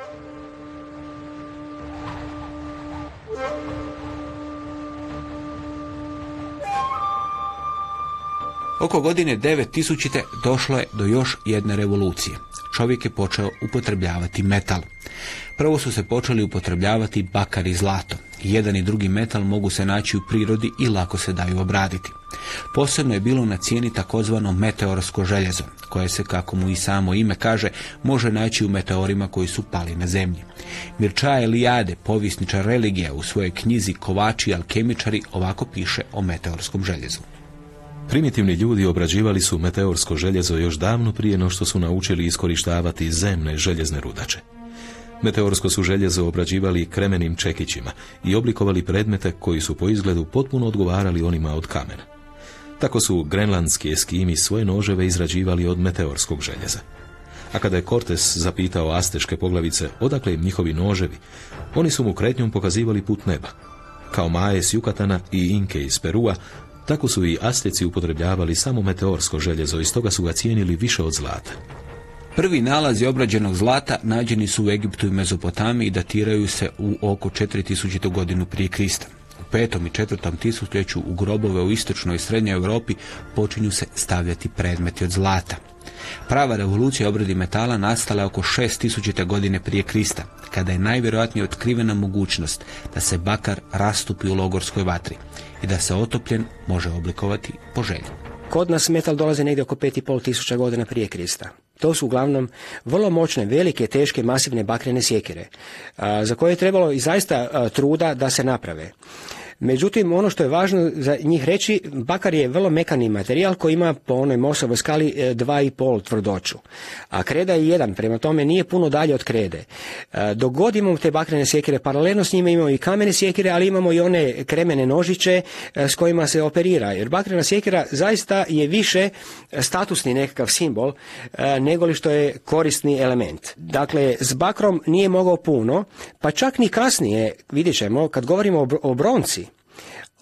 Oko godine devet tisuće došlo je do još jedne revolucije. Čovjek je počeo upotrebljavati metal. Prvo su se počeli upotrebljavati bakar i zlato. Jedan i drugi metal mogu se naći u prirodi i lako se daju obraditi. Posebno je bilo na cijeni takozvano meteorsko željezo, koje se, kako mu i samo ime kaže, može naći u meteorima koji su pali na zemlji. Mircea Eliade, povjesničar religija, u svojoj knjizi Kovači i alkemičari ovako piše o meteorskom željezu. Primitivni ljudi obrađivali su meteorsko željezo još davno prije no što su naučili iskorištavati zemne željezne rudače. Meteorsko su željezo obrađivali kremenim čekićima i oblikovali predmete koji su po izgledu potpuno odgovarali onima od kamena. Tako su grenlandski eskimi svoje noževe izrađivali od meteorskog željeza. A kada je Cortes zapitao astečke poglavice odakle im njihovi noževi, oni su mu kretnjom pokazivali put neba. Kao Maje s Jukatana i Inke iz Perua, tako su i Asteci upotrebljavali samo meteorsko željezo i stoga su ga cijenili više od zlata. Prvi nalazi obrađenog zlata nađeni su u Egiptu i Mezopotamiji i datiraju se u oko četiri tisuće godinu prije Krista. U petom i četvrtom tisućljeću u grobove u istočnoj i srednjoj Europi počinju se stavljati predmeti od zlata. Prava revolucija obradi metala nastala je oko šest tisuće godine prije Krista, kada je najvjerojatnije otkrivena mogućnost da se bakar rastupi u logorskoj vatri i da se otopljen može oblikovati po želji. Kod nas metal dolazi negdje oko pet i pol tisuća godina prije Krista. To su uglavnom vrlo moćne, velike, teške, masivne bakrene sjekire, a, za koje je trebalo i zaista a, truda da se naprave. Međutim, ono što je važno za njih reći, bakar je vrlo mekani materijal koji ima po onoj Mosovoj skali dva i pol tvrdoću, a kreda je jedan, prema tome nije puno dalje od krede. Dok god imamo te bakrene sjekire, paralelno s njima imamo i kamene sjekire, ali imamo i one kremene nožiće s kojima se operira, jer bakrena sjekira zaista je više statusni nekakav simbol nego li što je korisni element. Dakle, s bakrom nije mogao puno, pa čak ni kasnije, vidjet ćemo, kad govorimo o bronci,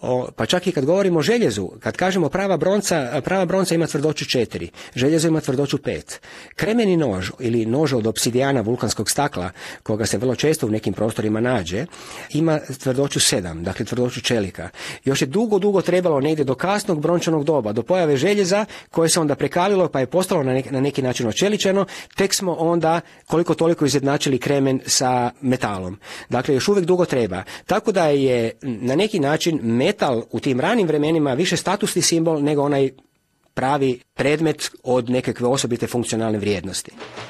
O, pa čak i kad govorimo o željezu, kad kažemo prava bronca, prava bronca ima tvrdoću četiri, željezo ima tvrdoću pet. Kremeni nož ili nož od obsidijana vulkanskog stakla, koga se vrlo često u nekim prostorima nađe, ima tvrdoću sedam, dakle tvrdoću čelika. Još je dugo, dugo trebalo negdje do kasnog brončanog doba, do pojave željeza koje se onda prekalilo pa je postalo na neki, na neki način očeličeno, tek smo onda koliko toliko izjednačili kremen sa metalom. Dakle, još uvijek dugo treba. Tako da je na neki način metal u tim ranim vremenima više statusni simbol nego onaj pravi predmet od nekakve osobite funkcionalne vrijednosti.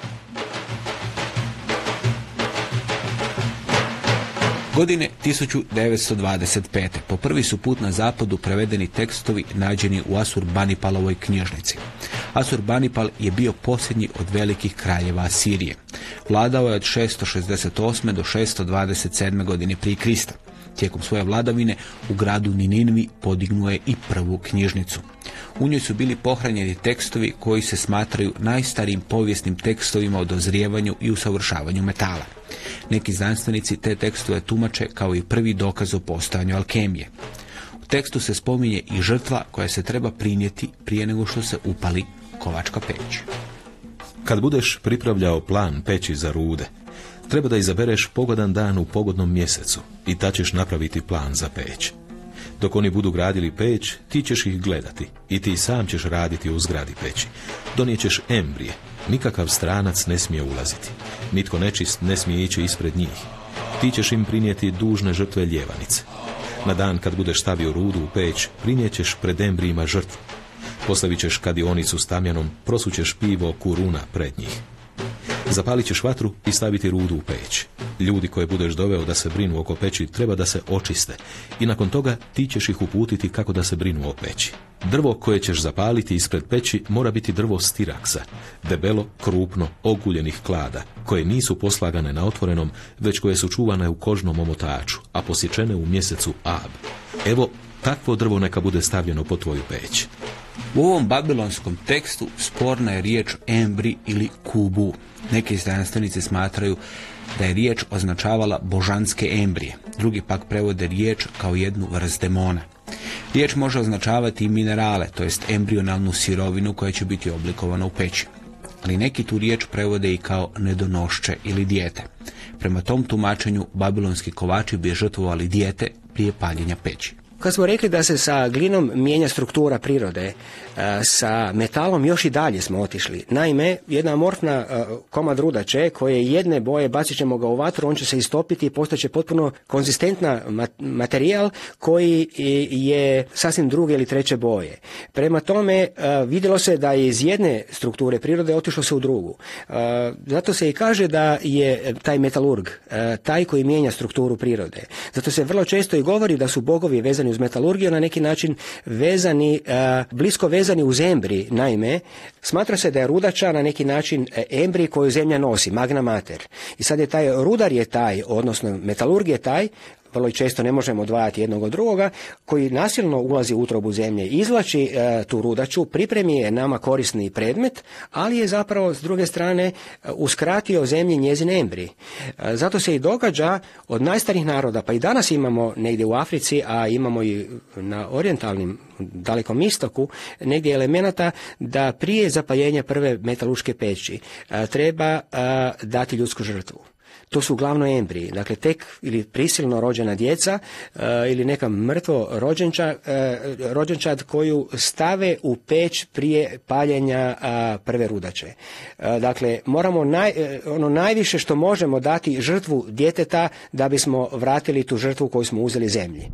Godine tisuću devetsto dvadeset pete. po prvi su put na zapadu prevedeni tekstovi nađeni u Asur-Banipalovoj knjižnici. Asur-Banipal je bio posljednji od velikih kraljeva Asirije. Vladao je od šesto šezdeset osme do šesto dvadeset sedme godine prije Krista. Tijekom svoje vladavine u gradu Nininivi podignuo je i prvu knjižnicu. U njoj su bili pohranjeni tekstovi koji se smatraju najstarijim povijesnim tekstovima o dozrijevanju i usavršavanju metala. Neki znanstvenici te tekstove tumače kao i prvi dokaz o postojanju alkemije. U tekstu se spominje i žrtva koja se treba prinijeti prije nego što se upali kovačka peć. Kad budeš pripravljao plan peći za rude, treba da izabereš pogodan dan u pogodnom mjesecu i ta ćeš napraviti plan za peć. Dok oni budu gradili peć, ti ćeš ih gledati i ti sam ćeš raditi u zgradi peći. Donijećeš embrije, nikakav stranac ne smije ulaziti, nitko nečist ne smije ići ispred njih. Ti ćeš im prinijeti dužne žrtve ljevanice. Na dan kad budeš stavio rudu u peć, prinijećeš pred embrijima žrtvu. Postavit ćeš kadionicu s tamjanom, prosućeš pivo kuruna pred njih. Zapalit ćeš vatru i staviti rudu u peć. Ljudi koje budeš doveo da se brinu oko peći treba da se očiste i nakon toga ti ćeš ih uputiti kako da se brinu o peći. Drvo koje ćeš zapaliti ispred peći mora biti drvo stiraksa, debelo, krupno, oguljenih klada, koje nisu poslagane na otvorenom, već koje su čuvane u kožnom omotaču, a posječene u mjesecu Ab. Evo, takvo drvo neka bude stavljeno po tvoju peć. U ovom babilonskom tekstu sporna je riječ embri ili kubu. Neki znanstvenici smatraju da je riječ označavala božanske embrije. Drugi pak prevode riječ kao jednu vrst demona. Riječ može označavati i minerale, to jest embrionalnu sirovinu koja će biti oblikovana u peći. Ali neki tu riječ prevode i kao nedonošće ili dijete. Prema tom tumačenju babilonski kovači bi žrtvovali dijete prije paljenja peći. Kad smo rekli da se sa glinom mijenja struktura prirode, sa metalom još i dalje smo otišli. Naime, jedna amorfna komad rudače koje jedne boje, bacit ćemo ga u vatru, on će se istopiti i postaće potpuno konzistentna materijal koji je sasvim druge ili treće boje. Prema tome, vidjelo se da je iz jedne strukture prirode otišlo se u drugu. Zato se i kaže da je taj metalurg taj koji mijenja strukturu prirode. Zato se vrlo često i govori da su bogovi vezani uz metalurgiju na neki način vezani, blisko vezani uz embrij. Naime, smatra se da je rudača na neki način embrij koju zemlja nosi, magna mater. I sad je taj rudar je taj, odnosno metalurg je taj, vrlo često ne možemo odvajati jednog od drugoga, koji nasilno ulazi u utrobu zemlje, izvlači e, tu rudaču, pripremi je nama korisni predmet, ali je zapravo s druge strane uskratio zemlji njezin embrij. E, zato se i događa od najstarijih naroda, pa i danas imamo negdje u Africi, a imamo i na orijentalnim, dalekom istoku, negdje elemenata da prije zapaljenja prve metalurške peći e, treba e, dati ljudsku žrtvu. To su uglavnom embriji, dakle tek ili prisilno rođena djeca e, ili neka mrtvo rođenča, e, rođenčad koju stave u peć prije paljenja a, prve rudače. E, dakle, moramo naj, ono najviše što možemo dati žrtvu djeteta da bismo vratili tu žrtvu koju smo uzeli zemlji.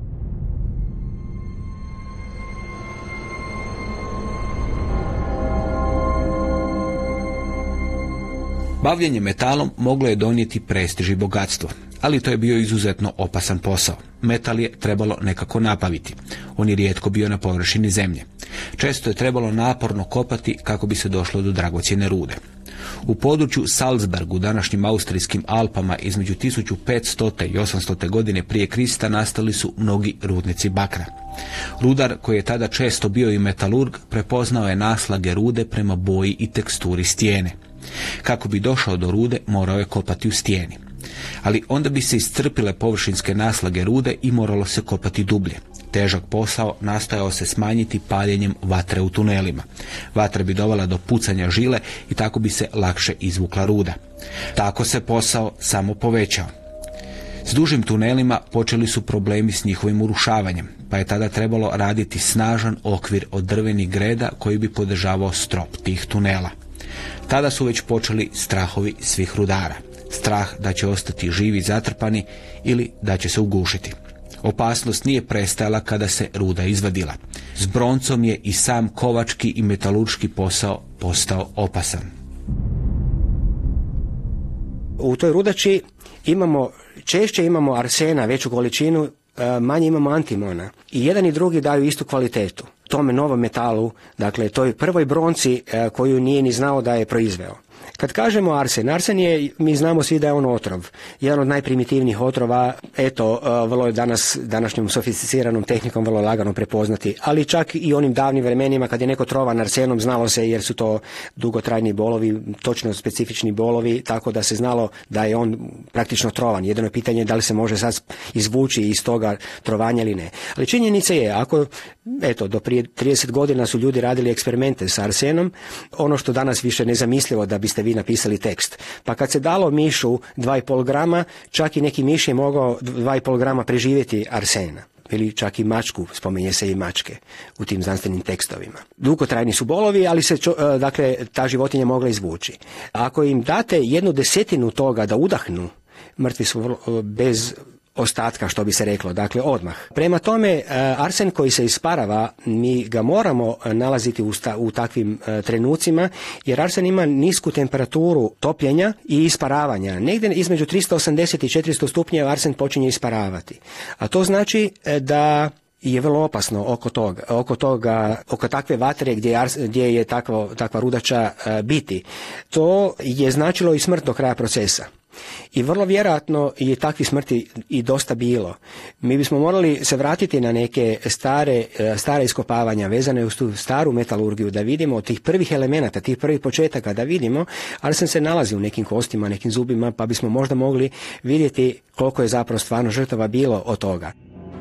Bavljenje metalom moglo je donijeti prestiž i bogatstvo, ali to je bio izuzetno opasan posao. Metal je trebalo nekako napaviti. On je rijetko bio na površini zemlje. Često je trebalo naporno kopati kako bi se došlo do dragocjene rude. U području Salzburg u današnjim austrijskim Alpama između tisuću petsto. i osamsto. godine prije Krista nastali su mnogi rudnici bakra. Rudar, koji je tada često bio i metalurg, prepoznao je naslage rude prema boji i teksturi stijene. Kako bi došao do rude, morao je kopati u stijeni. Ali onda bi se iscrpile površinske naslage rude i moralo se kopati dublje. Težak posao nastojao se smanjiti paljenjem vatre u tunelima. Vatra bi dovela do pucanja žile i tako bi se lakše izvukla ruda. Tako se posao samo povećao. S dužim tunelima počeli su problemi s njihovim urušavanjem, pa je tada trebalo raditi snažan okvir od drvenih greda koji bi podržavao strop tih tunela. Tada su već počeli strahovi svih rudara. Strah da će ostati živi zatrpani ili da će se ugušiti. Opasnost nije prestajala kada se ruda izvadila. S broncom je i sam kovački i metalurški posao postao opasan. U toj rudači imamo, češće imamo arsena, veću količinu, manje imamo antimona. I jedan i drugi daju istu kvalitetu. Tome novom metalu, dakle toj prvoj bronci koju nije ni znao da je proizveo. Kad kažemo arsen, arsen je, mi znamo svi da je on otrov. Jedan od najprimitivnijih otrova, eto, vrlo je danas, današnjom sofisticiranom tehnikom vrlo lagano prepoznati. Ali čak i onim davnim vremenima kad je neko trovan arsenom, znalo se jer su to dugotrajni bolovi, točno specifični bolovi, tako da se znalo da je on praktično trovan. Jedino je pitanje da li se može sad izvući iz toga trovanja ili ne. Ali činjenica je, ako, eto, do prije trideset godina su ljudi radili eksperimente sa arsenom, ono što danas više nezamislivo da biste vi napisali tekst. Pa kad se dalo mišu dva i pol grama, čak i neki miš je mogao dva i pol grama preživjeti arsena. Ili čak i mačku, spominje se i mačke u tim znanstvenim tekstovima. Dugotrajni su bolovi, ali se čo, dakle, ta životinja mogla izvući. Ako im date jednu desetinu toga da udahnu, mrtvi su vrlo, bez ostatka, što bi se reklo, dakle odmah. Prema tome, arsen koji se isparava, mi ga moramo nalaziti u, sta, u takvim uh, trenucima, jer arsen ima nisku temperaturu topljenja i isparavanja. Negdje između tristo osamdeset i četiristo stupnjeva arsen počinje isparavati. A to znači da je vrlo opasno oko toga, oko toga, oko takve vatre gdje, ars, gdje je takva, takva rudača uh, biti. To je značilo i smrt do kraja procesa. I vrlo vjerojatno je takvih smrti i dosta bilo. Mi bismo morali se vratiti na neke stare, stare iskopavanja vezane uz tu staru metalurgiju, da vidimo od tih prvih elemenata, tih prvih početaka, da vidimo, arsen se nalazi u nekim kostima, nekim zubima, pa bismo možda mogli vidjeti koliko je zapravo stvarno žrtava bilo od toga.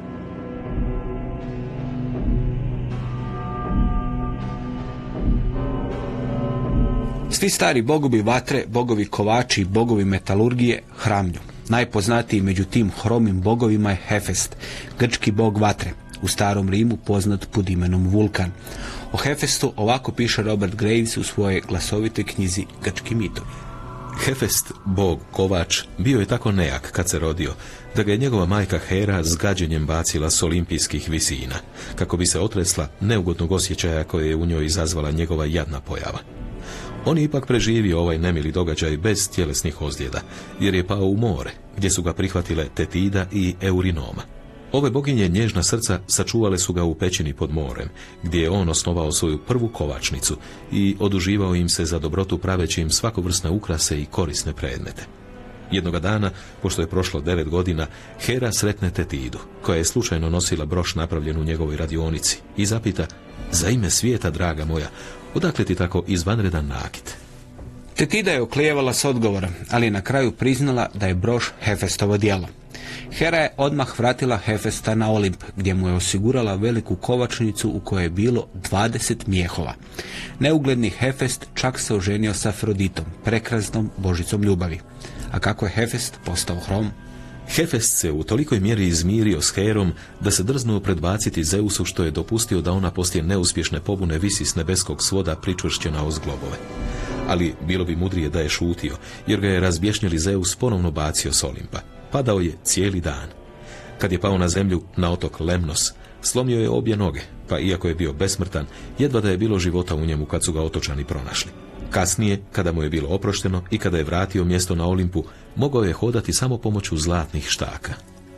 Svi stari bogovi vatre, bogovi kovači i bogovi metalurgije hramlju. Najpoznatiji među tim hromim bogovima je Hefest, grčki bog vatre, u starom Rimu poznat pod imenom Vulkan. O Hefestu ovako piše Robert Graves u svojoj glasovitoj knjizi Grčki mitovi. Hefest, bog kovač, bio je tako nejak kad se rodio, da ga je njegova majka Hera s gađenjem bacila s olimpijskih visina, kako bi se otresla neugodnog osjećaja koje je u njoj izazvala njegova jadna pojava. On je ipak preživio ovaj nemili događaj bez tjelesnih ozljeda, jer je pao u more, gdje su ga prihvatile Tetida i Eurinoma. Ove boginje nježna srca sačuvale su ga u pećini pod morem, gdje je on osnovao svoju prvu kovačnicu i oduživao im se za dobrotu praveći im svakovrsne ukrase i korisne predmete. Jednoga dana, pošto je prošlo devet godina, Hera sretne Tetidu, koja je slučajno nosila broš napravljen u njegovoj radionici, i zapita: "Za ime svijeta, draga moja, odakle ti tako izvanredan nakit?" Tetida je oklijevala s odgovorom, ali je na kraju priznala da je broš Hefestovo djelo. Hera je odmah vratila Hefesta na Olimp, gdje mu je osigurala veliku kovačnicu u kojoj je bilo dvadeset mjehova. Neugledni Hefest čak se oženio sa Afroditom, prekrasnom božicom ljubavi. A kako je Hefest postao hrom? Hefest se u tolikoj mjeri izmirio s Herom da se drznuo predbaciti Zeusu, što je dopustio da ona poslije neuspješne pobune visi s nebeskog svoda pričvršćena uz globove. Ali bilo bi mudrije da je šutio, jer ga je razbješnjeli Zeus ponovno bacio s Olimpa. Padao je cijeli dan. Kad je pao na zemlju, na otok Lemnos, slomio je obje noge, pa iako je bio besmrtan, jedva da je bilo života u njemu kad su ga otočani pronašli. Kasnije, kada mu je bilo oprošteno i kada je vratio mjesto na Olimpu, mogao je hodati samo pomoću zlatnih štaka.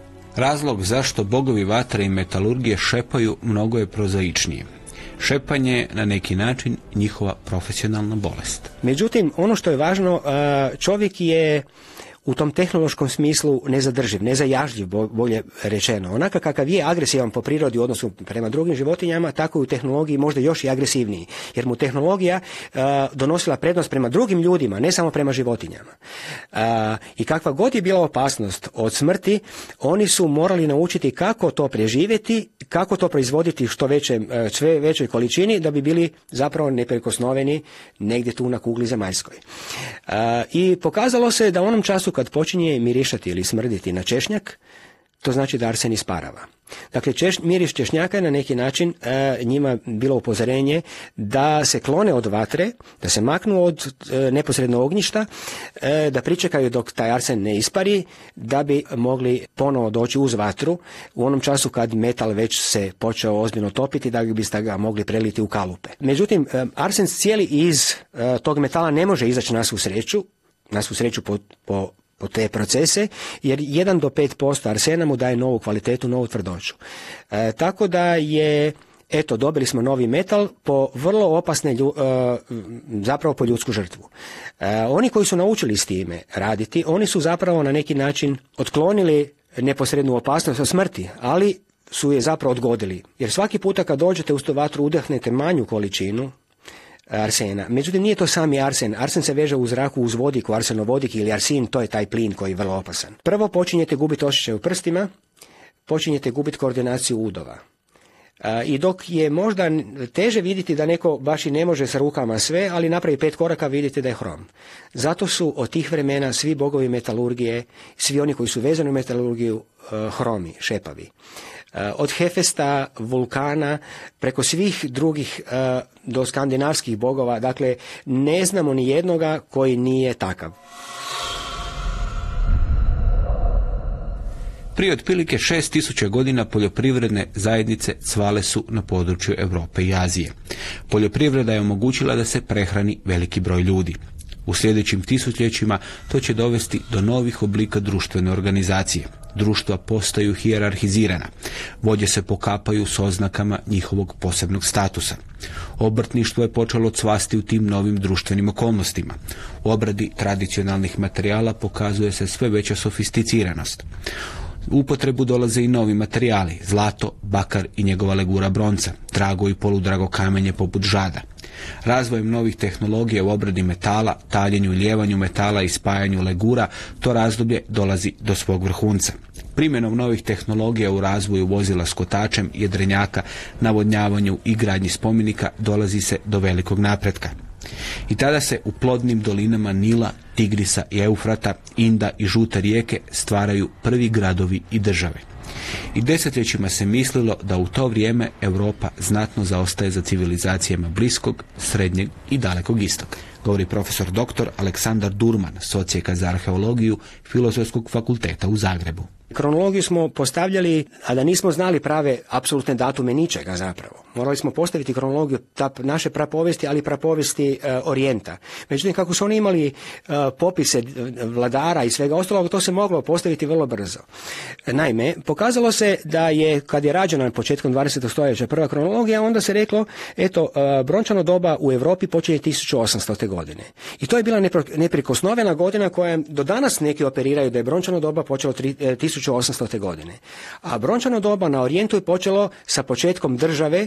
Razlog zašto bogovi vatre i metalurgije šepaju mnogo je prozaičnije. Šepanje je na neki način njihova profesionalna bolest. Međutim, ono što je važno, čovjek je u tom tehnološkom smislu nezadrživ, nezajažljiv, bolje rečeno. Onaka kakav je agresivan po prirodi u odnosu prema drugim životinjama, tako i u tehnologiji možda još i agresivniji, jer mu tehnologija uh, donosila prednost prema drugim ljudima, ne samo prema životinjama. Uh, I kakva god je bila opasnost od smrti, oni su morali naučiti kako to preživjeti, kako to proizvoditi što veće, sve većoj količini da bi bili zapravo neprikosnoveni negdje tu na kugli zemaljskoj. Uh, I pokazalo se da u onom času kad počinje mirišati ili smrditi na češnjak, to znači da arsen isparava. Dakle, češ, miris češnjaka je na neki način e, njima bilo upozorenje da se klone od vatre, da se maknu od e, neposredno ognjišta, e, da pričekaju dok taj arsen ne ispari, da bi mogli ponovo doći uz vatru u onom času kad metal već se počeo ozbiljno topiti, da biste ga mogli preliti u kalupe. Međutim, e, arsen cijeli iz e, tog metala ne može izaći na svu sreću, na svu sreću po, po po te procese, jer jedan do pet posto arsena mu daje novu kvalitetu, novu tvrdoću. E, tako da je, eto, dobili smo novi metal po vrlo opasne, lju, e, zapravo po ljudsku žrtvu. E, oni koji su naučili s time raditi, oni su zapravo na neki način otklonili neposrednu opasnost od smrti, ali su je zapravo odgodili. Jer svaki puta kad dođete uz tu vatru udahnete manju količinu arsena. Međutim, nije to sami arsen. Arsen se veže u zraku uz vodik, u arsenovodik ili arsin, to je taj plin koji je vrlo opasan. Prvo počinjete gubiti osjećaj u prstima, počinjete gubiti koordinaciju udova. I dok je možda teže vidjeti da neko baš i ne može sa rukama sve, ali napravi pet koraka, vidite da je hrom. Zato su od tih vremena svi bogovi metalurgije, svi oni koji su vezani u metalurgiju, hromi, šepavi. Od Hefesta, Vulkana, preko svih drugih do skandinavskih bogova, dakle ne znamo ni jednoga koji nije takav. Prije otprilike šest tisuća godina poljoprivredne zajednice cvale su na području Europe i Azije. Poljoprivreda je omogućila da se prehrani veliki broj ljudi. U sljedećim tisućljećima to će dovesti do novih oblika društvene organizacije. Društva postaju hijerarhizirana. Vođe se pokapaju s oznakama njihovog posebnog statusa. Obrtništvo je počelo cvasti u tim novim društvenim okolnostima. U obradi tradicionalnih materijala pokazuje se sve veća sofisticiranost. U upotrebu dolaze i novi materijali, zlato, bakar i njegova legura bronca, drago i poludrago kamenje poput žada. Razvojem novih tehnologija u obradi metala, taljenju i lijevanju metala i spajanju legura, to razdoblje dolazi do svog vrhunca. Primjenom novih tehnologija u razvoju vozila s kotačem, jedrenjaka, navodnjavanju i gradnji spomenika dolazi se do velikog napretka. I tada se u plodnim dolinama Nila, Tigrisa i Eufrata, Inda i Žute rijeke stvaraju prvi gradovi i države. I desetljećima se mislilo da u to vrijeme Europa znatno zaostaje za civilizacijama Bliskog, Srednjeg i Dalekog istoka. Govori profesor doktor Aleksandar Durman, socijeka za arheologiju Filozofskog fakulteta u Zagrebu. Kronologiju smo postavljali, a da nismo znali prave apsolutne datume ničega zapravo. Morali smo postaviti kronologiju ta, naše prapovijesti, ali prapovijesti e, Orijenta. Međutim, kako su oni imali e, popise vladara i svega ostalog, to se moglo postaviti vrlo brzo. Naime, pokazalo se da je, kad je rađena početkom dvadesetog stoljeća prva kronologija, onda se reklo, eto, e, brončano doba u Europi počinje tisuću osamstote godine. I to je bila neprikosnovena godina koja do danas neki operiraju da je brončano doba počelo tisuću osamstote godine. A brončano doba na Orijentu je počelo sa početkom države,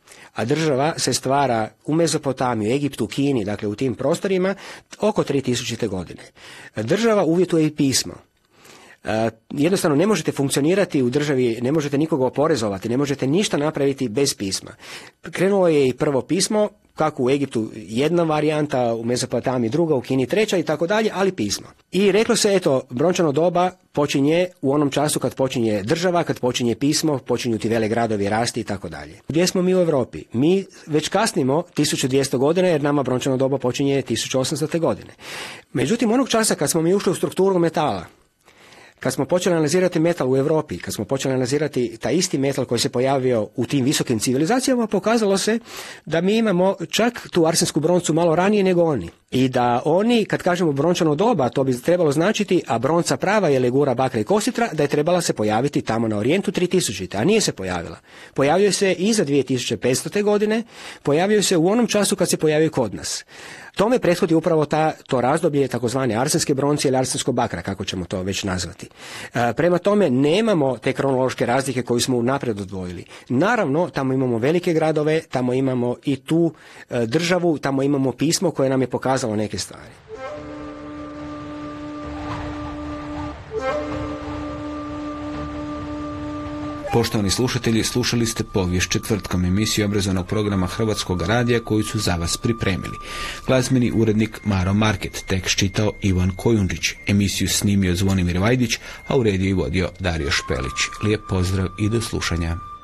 a država se stvara u Mezopotamiji, Egiptu, Kini, dakle u tim prostorima, oko tri tisućite godine. Država uvjetuje i pismo. Uh, jednostavno ne možete funkcionirati u državi, ne možete nikoga oporezovati, ne možete ništa napraviti bez pisma. Krenulo je i prvo pismo, kako u Egiptu jedna varijanta, u Mezopotamiji druga, u Kini treća i tako dalje, ali pismo. I reklo se, eto, brončano doba počinje u onom času kad počinje država, kad počinje pismo, počinju ti vele gradovi rasti i tako dalje. Gdje smo mi u Europi? Mi već kasnimo tisuću dvjesto godina jer nama brončano doba počinje tisuću osamstote godine. Međutim, onog časa kad smo mi ušli u strukturu metala, kad smo počeli analizirati metal u Europi, kad smo počeli analizirati taj isti metal koji se pojavio u tim visokim civilizacijama, pokazalo se da mi imamo čak tu arsensku broncu malo ranije nego oni. I da oni, kad kažemo brončano doba, to bi trebalo značiti, a bronca prava je legura, bakra i kositra, da je trebala se pojaviti tamo na orijentu tri tisućite, a nije se pojavila. Pojavio se iza dvije tisuće petstote. godine, pojavio se u onom času kad se pojavio kod nas. Tome prethodi upravo ta, to razdoblje takozvane arsenske bronce ili arsensko bakra, kako ćemo to već nazvati. E, prema tome nemamo te kronološke razlike koju smo unaprijed odvojili. Naravno, tamo imamo velike gradove, tamo imamo i tu e, državu, tamo imamo pismo koje nam je pokazalo neke stvari. Poštovani slušatelji, slušali ste Povijest četvrtkom, emisiju obrazovnog programa Hrvatskog radija koju su za vas pripremili. Glazbeni urednik Maro Market, tekst čitao Ivan Kojundžić, emisiju snimio Zvonimir Vajdić, a uredio i vodio Dario Špelić. Lijep pozdrav i do slušanja.